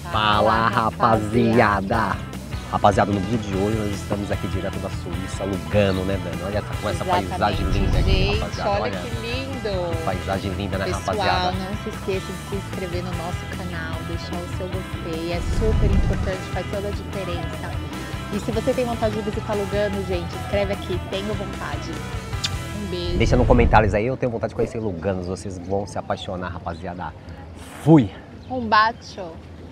Fala, rapaziada! Rapaziada, no vídeo de hoje nós estamos aqui direto da Suíça, Lugano, né, Dani? Olha com essa paisagem linda aqui, gente, rapaziada. olha que lindo! Paisagem linda, né, Pessoal, rapaziada? não se esqueça de se inscrever no nosso canal, deixar o seu gostei, é super importante, faz toda a diferença. E se você tem vontade de visitar Lugano, gente, escreve aqui, tenho vontade. Um beijo. Deixa nos comentários aí, eu tenho vontade de conhecer Lugano, vocês vão se apaixonar, rapaziada. Fui! Um bacio.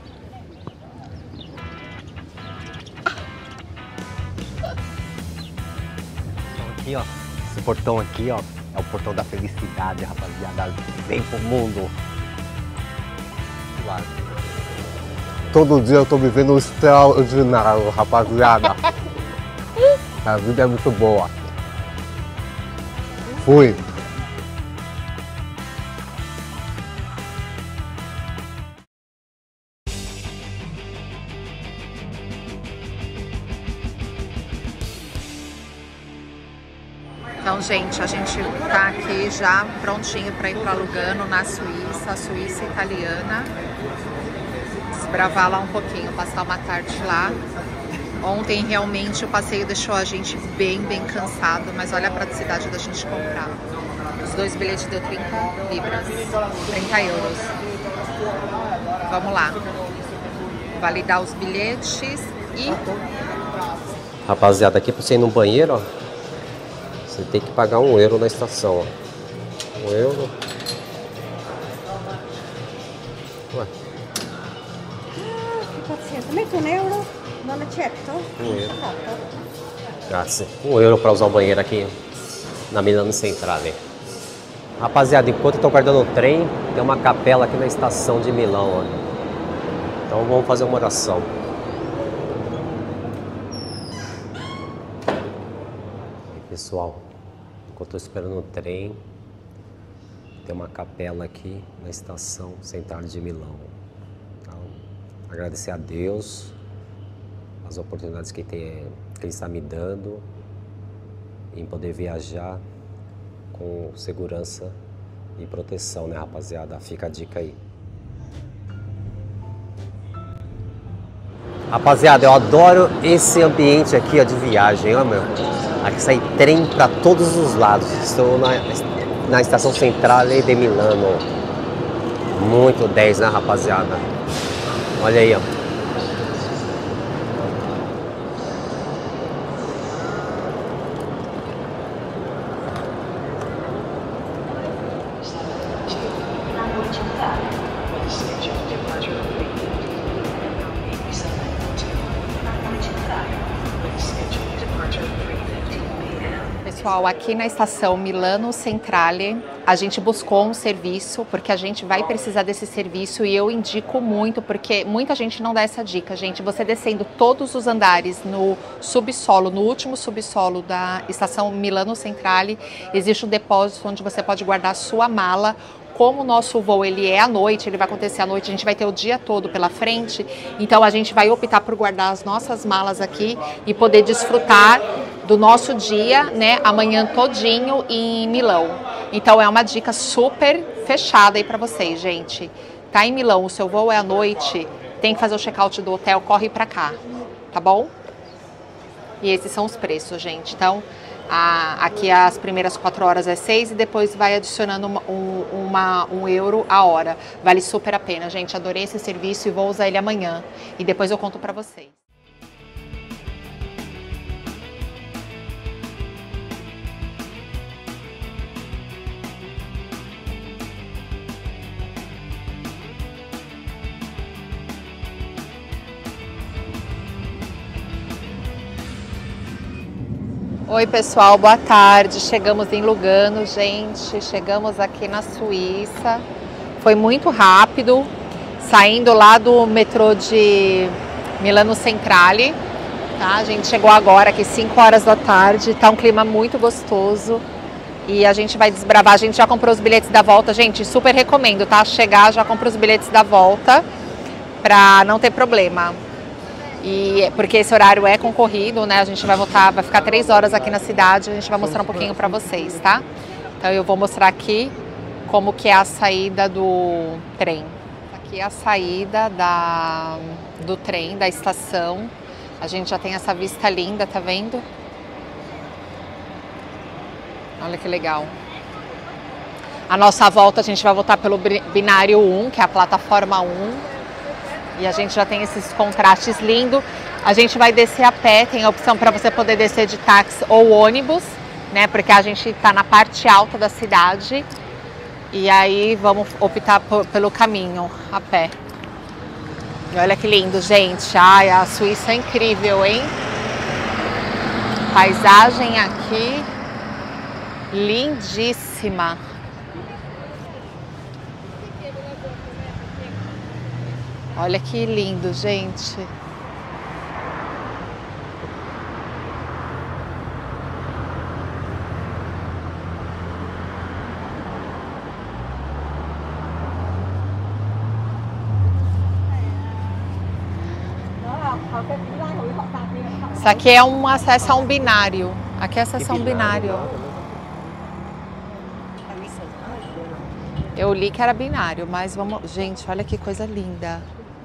Aqui, ó, esse portão aqui, ó, é o portão da felicidade, rapaziada. Vem pro mundo. Claro. Todo dia eu tô vivendo um extraordinário, rapaziada. A vida é muito boa. Fui. Então, gente, a gente tá aqui já prontinho para ir para Lugano, na Suíça, a Suíça italiana. Desbravar lá um pouquinho, passar uma tarde lá. Ontem, realmente, o passeio deixou a gente bem cansado, mas olha a praticidade da gente comprar. Os dois bilhetes deu 30 libras, 30 euros. Vamos lá. Validar os bilhetes e... Rapaziada, aqui pra você ir no banheiro, ó, você tem que pagar €1 na estação, ó. €1. Ué. Che pazienza, metti €1, non accetto? €1. Esatto. Grazie. €1 para usar o banheiro aqui na Milano Centrale. Rapaziada, enquanto eu tô guardando o trem, tem uma capela aqui na estação de Milão, ó. Então vamos fazer uma oração. E pessoal, enquanto eu tô esperando o trem, tem uma capela aqui na estação central de Milão. Então, agradecer a Deus as oportunidades que Ele está me dando em poder viajar com segurança e proteção, né, rapaziada? Fica a dica aí. Rapaziada, eu adoro esse ambiente aqui, ó, de viagem, ó, meu. Aqui sai trem para todos os lados. Estou na estação Centrale de Milano. Muito 10, né, rapaziada? Olha aí, ó. Pessoal, aqui na estação Milano Centrale, a gente buscou um serviço, porque a gente vai precisar desse serviço e eu indico muito, porque muita gente não dá essa dica, gente. Você descendo todos os andares no subsolo, no último subsolo da estação Milano Centrale, existe um depósito onde você pode guardar a sua mala. Como o nosso voo ele é à noite, ele vai acontecer à noite, a gente vai ter o dia todo pela frente, então a gente vai optar por guardar as nossas malas aqui e poder desfrutar do nosso dia, né, amanhã todinho em Milão. Então é uma dica super fechada aí para vocês, gente. Tá em Milão, o seu voo é à noite, tem que fazer o check-out do hotel, corre para cá, tá bom? E esses são os preços, gente. Então, aqui as primeiras 4 horas é 6 e depois vai adicionando €1 a hora. Vale super a pena, gente. Adorei esse serviço e vou usar ele amanhã. E depois eu conto pra vocês. Oi pessoal, boa tarde. Chegamos em Lugano, gente. Chegamos aqui na Suíça. Foi muito rápido, saindo lá do metrô de Milano Centrale. Tá? A gente chegou agora aqui 5 horas da tarde. Tá um clima muito gostoso. E a gente vai desbravar. A gente já comprou os bilhetes da volta. Gente, super recomendo, tá? Chegar, já compra os bilhetes da volta pra não ter problema. E porque esse horário é concorrido, né? A gente vai voltar, vai ficar 3 horas aqui na cidade, a gente vai mostrar um pouquinho para vocês, tá? Então eu vou mostrar aqui como que é a saída do trem. Aqui é a saída do trem, da estação. A gente já tem essa vista linda, tá vendo? Olha que legal. A nossa volta, a gente vai voltar pelo binário 1, que é a plataforma 1. E a gente já tem esses contrastes lindos. A gente vai descer a pé, tem a opção para você poder descer de táxi ou ônibus, né? Porque a gente está na parte alta da cidade. E aí vamos optar pelo caminho a pé. E olha que lindo, gente. Ai, a Suíça é incrível, hein? Paisagem aqui lindíssima. Olha que lindo, gente. Isso aqui é um acesso a um binário. Aqui é acesso a um binário. Eu li que era binário, mas vamos... Gente, olha que coisa linda.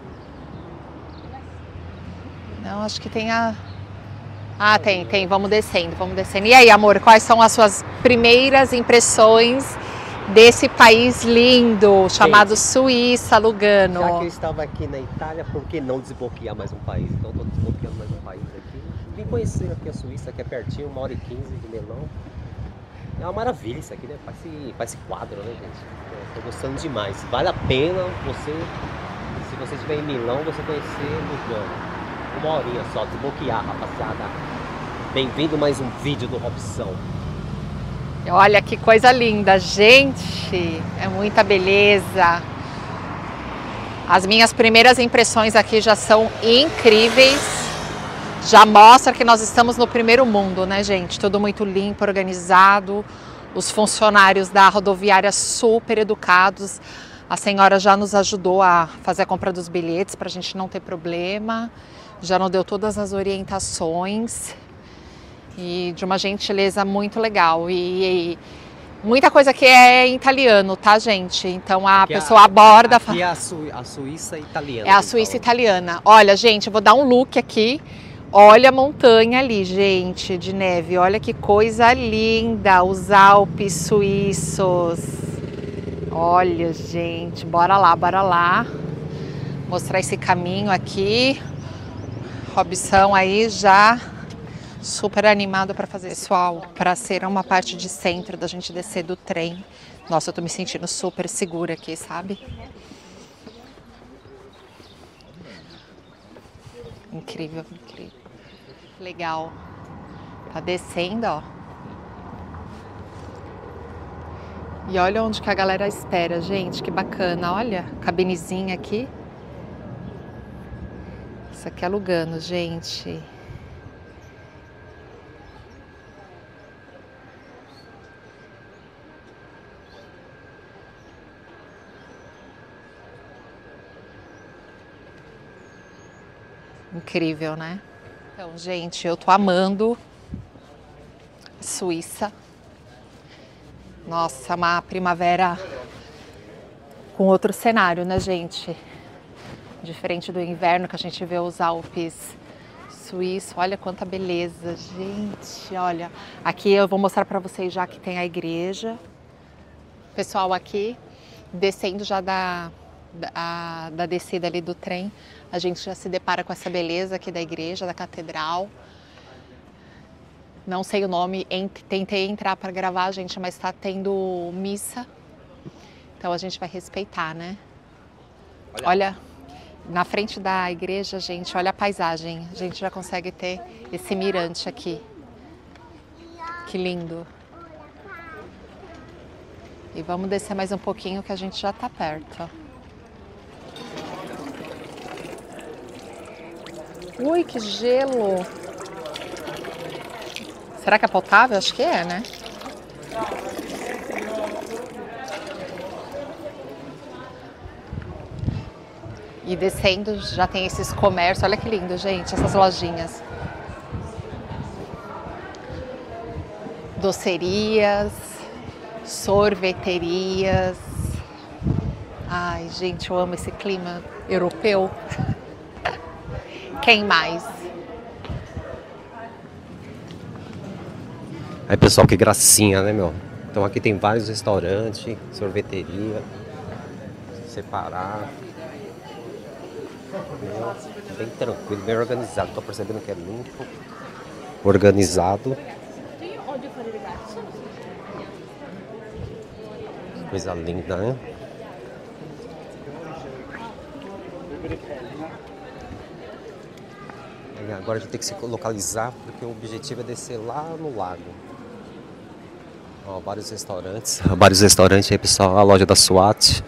Não, acho que tem a... Ah, tem. Vamos descendo, vamos descendo. E aí, amor, quais são as suas primeiras impressões desse país lindo, chamado Suíça, Lugano? Já que eu estava aqui na Itália, por que não desbloquear mais um país? Então, estou desbloqueando mais um país aqui. Vim conhecer aqui a Suíça, que é pertinho, 1h15 de Milão. É uma maravilha isso aqui, né? Parece quadro, né, gente? Estou gostando demais. Vale a pena você, se você estiver em Milão, você conhecer Lugano. 1 horinha só, desbloquear, rapaziada. Bem-vindo a mais um vídeo do Robson. Olha que coisa linda, gente. É muita beleza. As minhas primeiras impressões aqui já são incríveis. Já mostra que nós estamos no primeiro mundo, né, gente? Tudo muito limpo, organizado. Os funcionários da rodoviária super educados. A senhora já nos ajudou a fazer a compra dos bilhetes para a gente não ter problema. Já nos deu todas as orientações. E de uma gentileza muito legal. E muita coisa aqui é em italiano, tá, gente? Então a pessoa aborda... Aqui é a Suíça italiana. É a Suíça italiana. Olha, gente, eu vou dar um look aqui. Olha a montanha ali, gente, de neve. Olha que coisa linda, os Alpes suíços. Olha, gente, bora lá. Mostrar esse caminho aqui. Robson aí já super animado para fazer. Pessoal, para ser uma parte de centro da gente descer do trem. Nossa, eu tô me sentindo super segura aqui, sabe? Incrível. Legal. Tá descendo, ó. E olha onde que a galera espera, gente. Que bacana. Olha, cabinezinha aqui. Isso aqui é Lugano, gente. Incrível, né? Então, gente, eu tô amando a Suíça. Nossa, uma primavera com outro cenário, né, gente? Diferente do inverno que a gente vê os Alpes suíços. Olha quanta beleza, gente. Olha, aqui eu vou mostrar para vocês já que tem a igreja. Pessoal, aqui, descendo já da descida ali do trem, a gente já se depara com essa beleza aqui da igreja, da catedral. Não sei o nome, tentei entrar para gravar, gente, mas está tendo missa. Então a gente vai respeitar, né? Olha, na frente da igreja, gente, olha a paisagem. A gente já consegue ter esse mirante aqui. Que lindo. E vamos descer mais um pouquinho que a gente já está perto, ó. Ui, que gelo! Será que é potável? Acho que é, né? E descendo já tem esses comércios. Olha que lindo, gente, essas lojinhas. Docerias, sorveterias. Ai, gente, eu amo esse clima europeu. Quem mais? Aí, pessoal, que gracinha, né, meu? Então aqui tem vários restaurantes, sorveteria, separar. Bem tranquilo, bem organizado. Tô percebendo que é limpo, organizado. Coisa linda, né? E agora a gente tem que se localizar, porque o objetivo é descer lá no lago. Ó, vários restaurantes aí, pessoal. A loja da SWAT.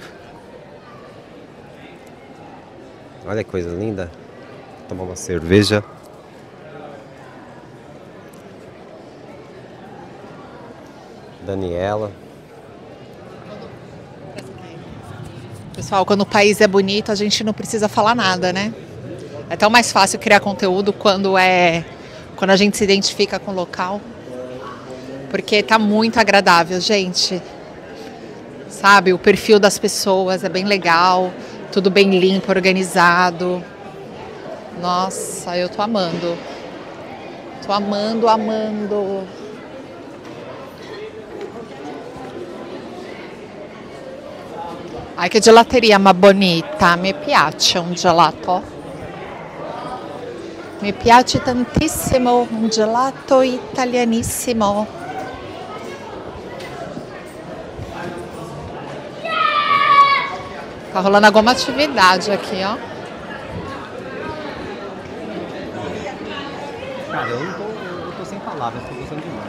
Olha que coisa linda. Tomar uma cerveja. Daniela. Pessoal, quando o país é bonito, a gente não precisa falar nada, né? É tão mais fácil criar conteúdo quando a gente se identifica com o local. Porque tá muito agradável, gente. Sabe, o perfil das pessoas é bem legal, tudo bem limpo, organizado. Nossa, eu tô amando. Tô amando, amando. Ai, che gelateria ma bonita, mi piace un gelato. Mi piace tantissimo un gelato italianissimo. Tá rolando alguma atividade aqui, ó. Cara, eu tô sem palavras, tô gostando demais.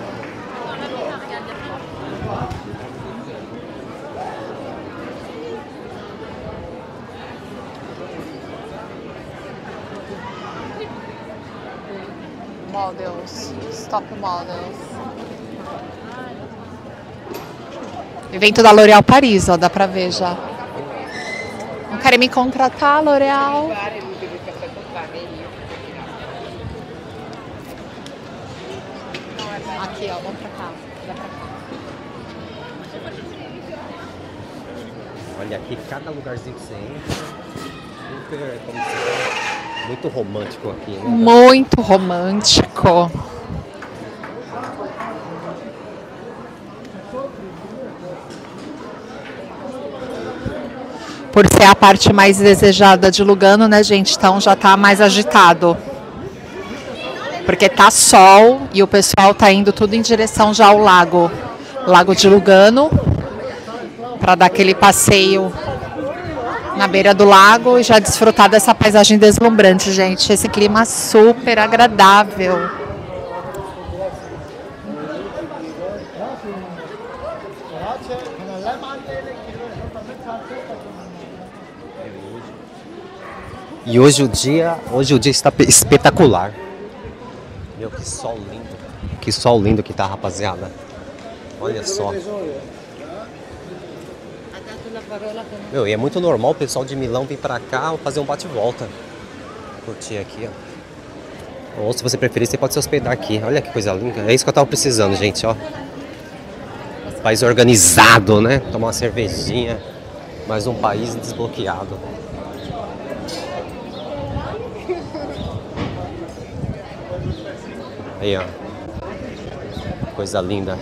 Models, stop models. Evento da L'Oréal Paris, ó, dá pra ver já. Não querem me contratar, L'Oréal? Aqui, ó, vamos pra cá. Dá pra cá. Olha aqui, cada lugarzinho que você entra, super, como se fala, muito romântico aqui, né? Muito romântico. Por ser a parte mais desejada de Lugano, né, gente? Então já tá mais agitado. Porque tá sol e o pessoal tá indo tudo em direção já ao lago. Lago de Lugano. Para dar aquele passeio na beira do lago e já desfrutar dessa paisagem deslumbrante, gente. Esse clima super agradável. E hoje o dia está espetacular. Meu, que sol lindo. Que sol lindo que tá, rapaziada. Olha só. Meu, e é muito normal o pessoal de Milão vir pra cá fazer um bate-volta. Curtir aqui, ó. Ou se você preferir, você pode se hospedar aqui. Olha que coisa linda. É isso que eu tava precisando, gente, ó. País organizado, né? Tomar uma cervejinha. Mais um país desbloqueado. Aí, ó. Coisa linda.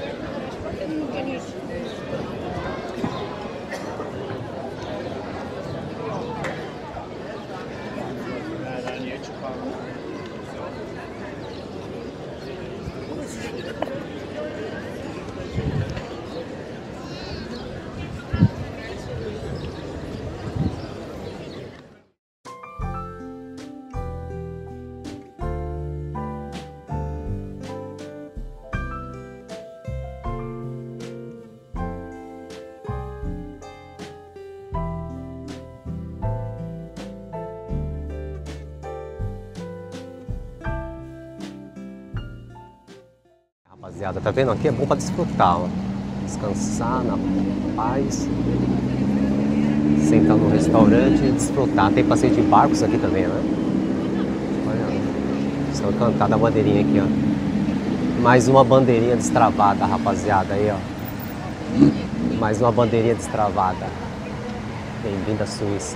Rapaziada, tá vendo? Aqui é bom pra desfrutar, ó. Descansar na paz. Sentar no restaurante e desfrutar. Tem passeio de barcos aqui também, né? Olha, estão cantando a bandeirinha aqui, ó. Mais uma bandeirinha destravada, rapaziada, aí, ó. Mais uma bandeirinha destravada. Bem-vindo à Suíça.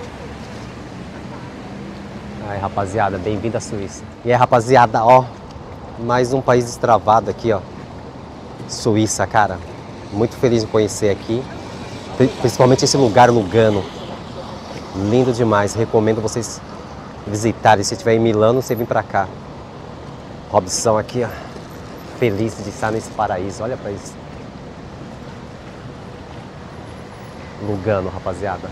Ai, rapaziada, bem-vindo à Suíça. E aí, rapaziada, ó, mais um país destravado aqui, ó. Suíça, cara. Muito feliz de conhecer aqui. Principalmente esse lugar, Lugano. Lindo demais. Recomendo vocês visitarem. Se estiver em Milano, você vem pra cá. Robson aqui, ó. Feliz de estar nesse paraíso. Olha pra isso. Lugano, rapaziada.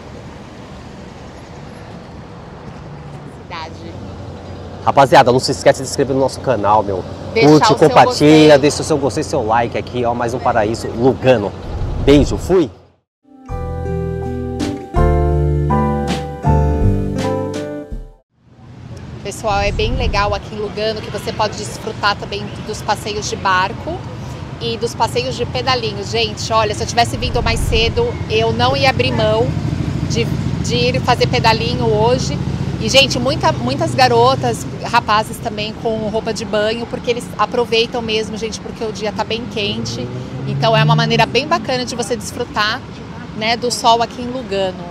Cidade. Rapaziada, não se esquece de se inscrever no nosso canal, meu. Deixar Curte, o seu compartilha, gostei. deixa o seu gostei, seu like aqui, ó. Mais um paraíso, Lugano. Beijo, fui! Pessoal, é bem legal aqui em Lugano que você pode desfrutar também dos passeios de barco e dos passeios de pedalinho. Gente, olha, se eu tivesse vindo mais cedo, eu não ia abrir mão de ir fazer pedalinho hoje. E, gente, muitas garotas, rapazes também com roupa de banho, porque eles aproveitam mesmo, gente, porque o dia tá bem quente. Então é uma maneira bem bacana de você desfrutar, né, do sol aqui em Lugano.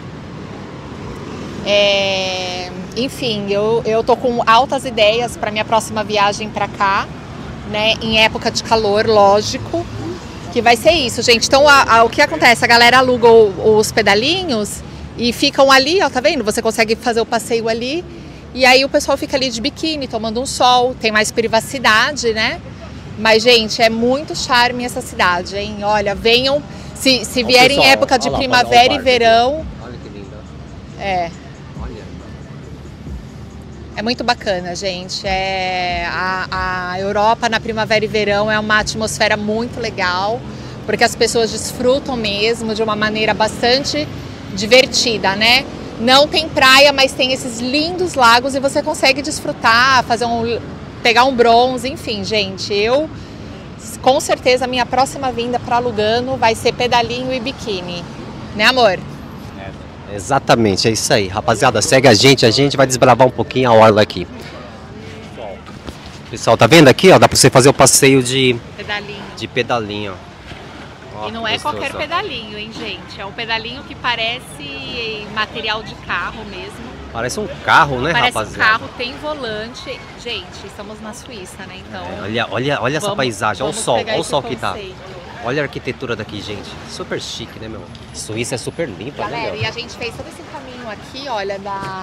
Enfim, eu tô com altas ideias para minha próxima viagem para cá, né? Em época de calor, lógico, que vai ser isso, gente. Então, o que acontece? A galera aluga os pedalinhos e ficam ali, ó, tá vendo? Você consegue fazer o passeio ali e aí o pessoal fica ali de biquíni, tomando um sol, tem mais privacidade, né? Mas, gente, é muito charme essa cidade, hein? Olha, venham, se vierem em época de primavera e verão. Olha que linda. É muito bacana, gente. A Europa na primavera e verão é uma atmosfera muito legal, porque as pessoas desfrutam mesmo de uma maneira bastante divertida, né? Não tem praia, mas tem esses lindos lagos e você consegue desfrutar, pegar um bronze, enfim, gente. Com certeza, a minha próxima vinda para Lugano vai ser pedalinho e biquíni, né, amor? Exatamente, é isso aí. Rapaziada, segue a gente vai desbravar um pouquinho a orla aqui. Pessoal, tá vendo aqui, ó? Dá pra você fazer o passeio de pedalinho. Ó, E não é qualquer pedalinho, hein, gente? É um pedalinho que parece material de carro mesmo. Parece um carro, né, Parece rapaziada? um carro, tem volante. Gente, estamos na Suíça, né? Então. Olha essa paisagem, olha o sol, pegar olha o esse sol que tá. conceito. Olha a arquitetura daqui, gente. Super chique, né, meu? Suíça é super limpa, Galera, né, e a gente fez todo esse caminho aqui, olha,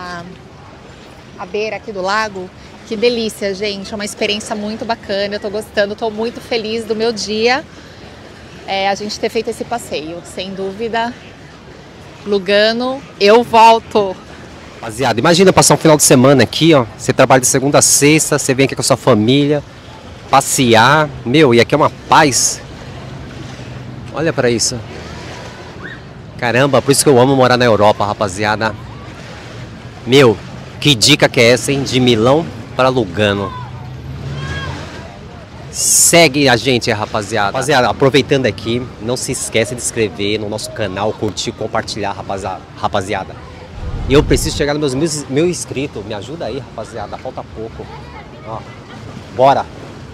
a beira aqui do lago. Que delícia, gente. É uma experiência muito bacana. Eu tô gostando, tô muito feliz do meu dia. A gente ter feito esse passeio, sem dúvida. Lugano, eu volto. Rapaziada, imagina passar um final de semana aqui, ó. Você trabalha de segunda a sexta, você vem aqui com a sua família, passear. Meu, e aqui é uma paz. Olha pra isso. Caramba, por isso que eu amo morar na Europa, rapaziada. Meu, que dica que é essa, hein? De Milão para Lugano. Segue a gente, rapaziada. Rapaziada, aproveitando aqui, não se esqueça de se inscrever no nosso canal, curtir, compartilhar, rapaziada. E eu preciso chegar nos meus mil inscritos. Me ajuda aí, rapaziada. Falta pouco. Ó, bora!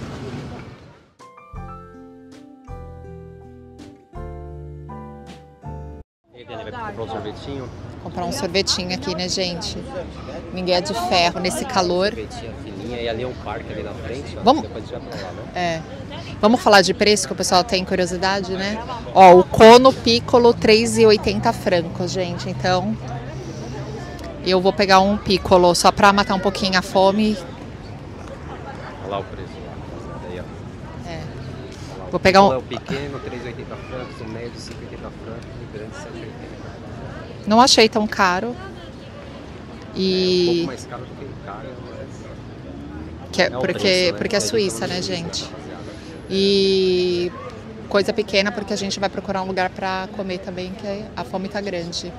Comprou um sorvetinho? Comprar um sorvetinho aqui, né, gente? Ninguém é de ferro nesse calor. Sorvetinho fininha e ali é um parque ali na frente. Ó. Vamos- Depois a gente vai pra lá, né? Vamos falar de preço, que o pessoal tem curiosidade, né? Ó, o cono piccolo, 3,80 francos, gente. Então, eu vou pegar um piccolo só pra matar um pouquinho a fome. Olha lá o preço. Aí, ó. Vou pegar É um... o pequeno, 3,80 francos, o médio, 5,80 francos, o grande, 7,80. Não achei tão caro. Um E... pouco mais caro do que o caro, mas... que é é o porque, preço, né? porque é A gente Suíça, tá né, na gente? rapaziada. E coisa pequena porque a gente vai procurar um lugar pra comer também, que a fome tá grande.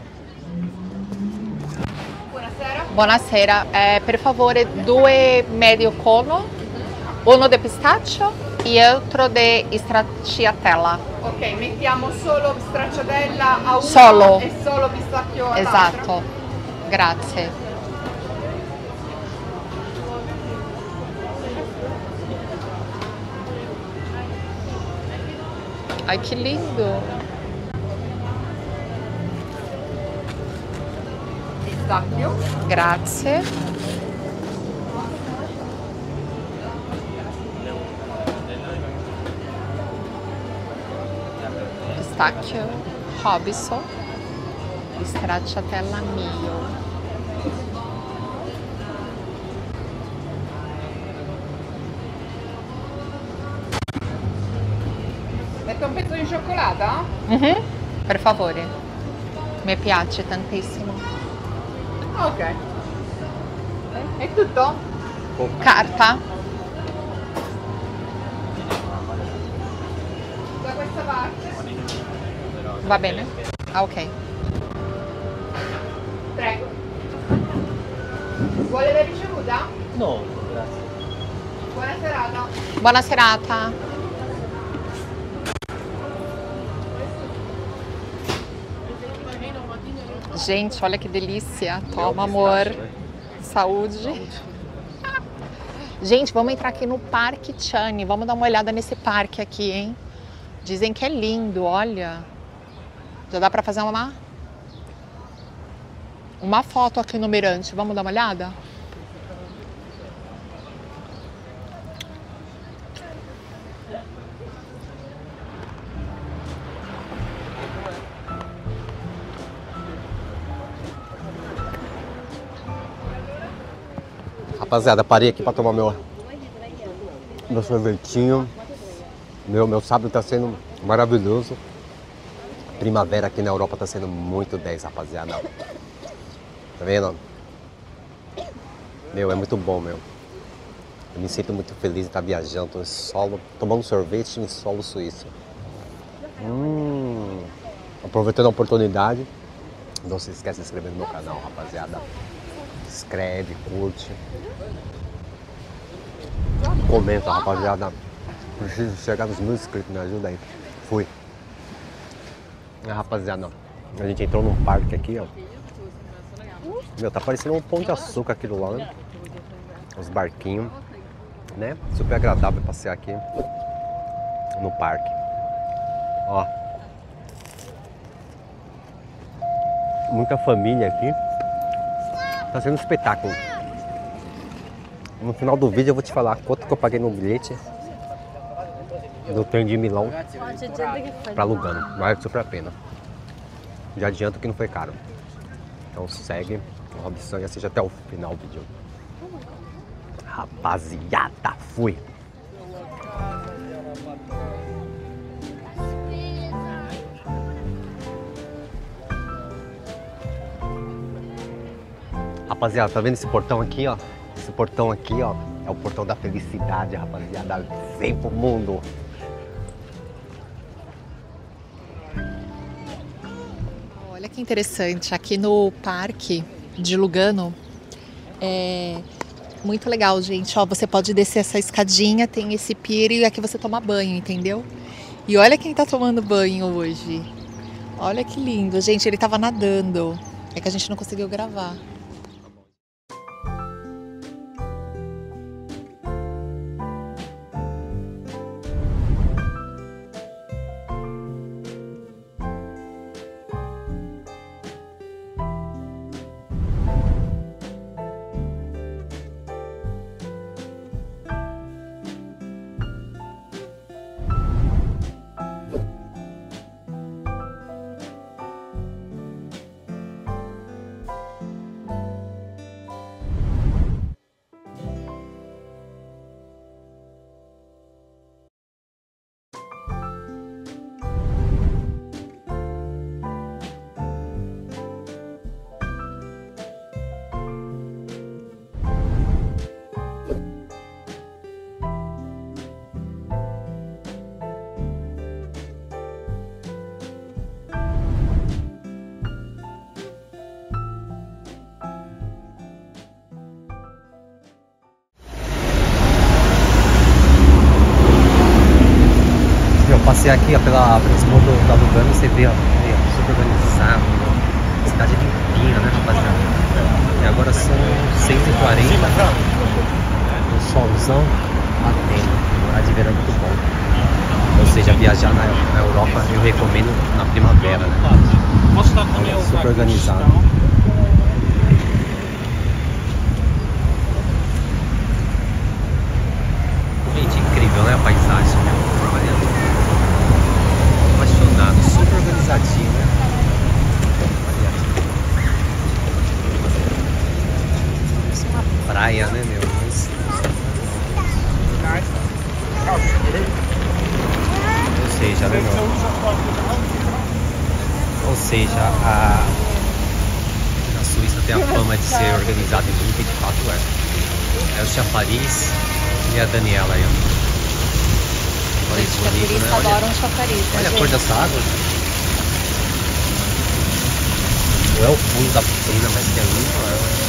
Buonasera, per favore 2 medio cono, uno de pistaccio e outro de stracciatella. Ok, mettiamo solo stracciatella a uno Solo. e solo pistacchio all'altro. Esatto, grazie. Ai, que lindo! pistacchio. Grazie. Pistacchio Robinson e stracciatella Mio. Metto un pezzo di cioccolata? Per favore. Mi piace tantissimo. Ok. È tutto? Carta? Da questa parte? Va bene? Ah, ok. Prego. Vuole la ricevuta? No, grazie. Buona serata. Buona serata. Gente, olha que delícia. Toma, amor. Saúde. Gente, vamos entrar aqui no Parque Chani. Vamos dar uma olhada nesse parque aqui, hein? Dizem que é lindo, olha. Já dá pra fazer uma foto aqui no mirante. Vamos dar uma olhada? Rapaziada, parei aqui pra tomar meu sorvetinho. Meu sábado tá sendo maravilhoso. Primavera aqui na Europa tá sendo muito 10, rapaziada. Tá vendo? Meu, é muito bom, meu. Eu me sinto muito feliz de estar viajando em solo, tomando sorvete em solo suíço. Aproveitando a oportunidade. Não se esqueça de se inscrever no meu canal, rapaziada. Escreve, curte. Comenta, rapaziada. Preciso chegar nos 1000 inscritos, me ajuda aí. Fui. Rapaziada, a gente entrou num parque aqui, ó. Meu, tá parecendo um pão de açúcar aquilo lá, né? Os barquinhos, né? Super agradável passear aqui no parque. Ó. Muita família aqui. Tá sendo um espetáculo. No final do vídeo eu vou te falar quanto que eu paguei no bilhete do trem de Milão pra Lugano. Vale super a pena. Já adianto que não foi caro. Então segue o Robson e assiste até o final do vídeo. Rapaziada, fui! Rapaziada, tá vendo esse portão aqui, ó? Esse portão aqui, ó, é o portão da felicidade, rapaziada. Vem pro mundo! Olha que interessante, aqui no Parque de Lugano é muito legal, gente. Ó, você pode descer essa escadinha, tem esse pier e aqui você toma banho, entendeu? E olha quem tá tomando banho hoje. Olha que lindo, gente, ele tava nadando. É que a gente não conseguiu gravar. Passei aqui ó, pela Expo da Lugano, você vê, ó, super organizado, ó, cidade limpinha, né, rapaziada? E agora são 6h40, um solzão batendo, horário de verão muito bom. Ou seja, viajar na Europa eu recomendo na primavera, né? Super organizado. incrível, né? A paisagem. Olha. Apaixonado, super organizadinho, né? Olha. Isso é uma praia, né, meu? Mas... Ou seja, né, meu? Ou seja, a Suíça tem a fama de ser organizada em tudo, e de fato é o chafariz e a Daniela aí, ó. Olha isso bonito, né? Adoram chafariz, Olha a cor dessa água. Não é o fundo da piscina, mas que é limpo,